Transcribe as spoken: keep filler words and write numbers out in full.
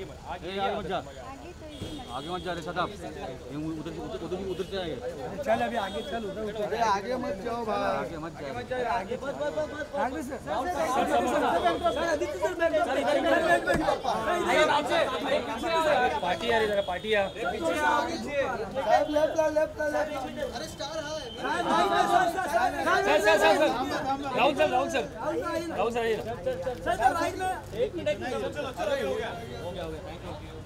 आगे बढ़, आगे आगे मत जा, आगे तो इजी आगे मत जा रे सदाब, उधर उधर उधर उधर से आएगा। चल अभी आगे चल, उधर उधर। अरे आगे मत जाओ भाई, आगे मत जा, मत जाओ आगे। बस बस बस बस आगे से। पार्टी आ रही, जरा पार्टी आ। Left left left left. अरे स्टार है। Sir sir sir sir Rahul sir Rahul sir Rahul sir sir right में एक मिनट। चलो चलो, हो गया हो गया, थैंक यू।